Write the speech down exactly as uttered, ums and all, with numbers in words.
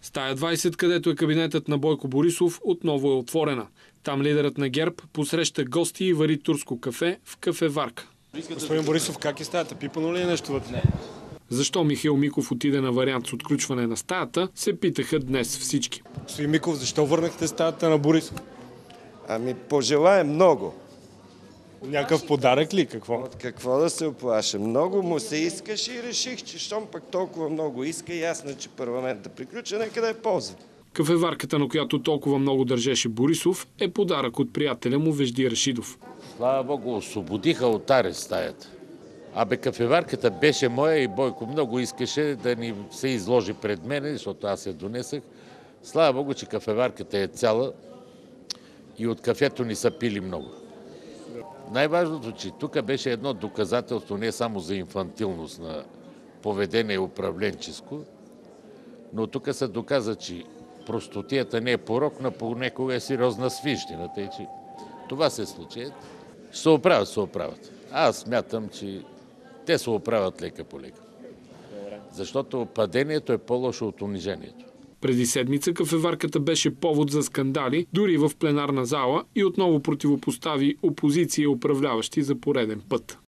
Стая двайсет, където е кабинетът на Бойко Борисов, отново е отворена. Там лидерът на ГЕРБ посреща гости и вари турско кафе в кафеварка. Господин Борисов, как е стаята? Пипано ли е нещо вътре? Защо Михаил Миков отиде на вариант с отключване на стаята, се питаха днес всички. Господин Миков, защо върнахте стаята на Борисов? Ами пожелая много. Някакъв подарък ли? Какво? От какво да се оплаша? Много му се искаше и реших, че щом пък толкова много иска, ясно, че парламента приключа, нека да е ползва. Кафеварката, на която толкова много държеше Борисов, е подарък от приятеля му Вежди Рашидов. Слава Богу, освободиха от арест стаята. Абе, кафеварката беше моя и Бойко много искаше да ни се изложи пред мене, защото аз я донесах. Слава Богу, че кафеварката е цяла и от кафето ни са пили много. Най-важното, че тук беше едно доказателство не само за инфантилност на поведение управленческо, но тук се доказа, че простотията не е порок, но понекога е сериозна свищина. Тъй, че това се случи. Ще се оправят, се оправят. Аз смятам, че те се оправят лека по лека. Защото падението е по-лошо от унижението. Преди седмица кафеварката беше повод за скандали, дори в пленарна зала, и отново противопостави опозиция и управляващи за пореден път.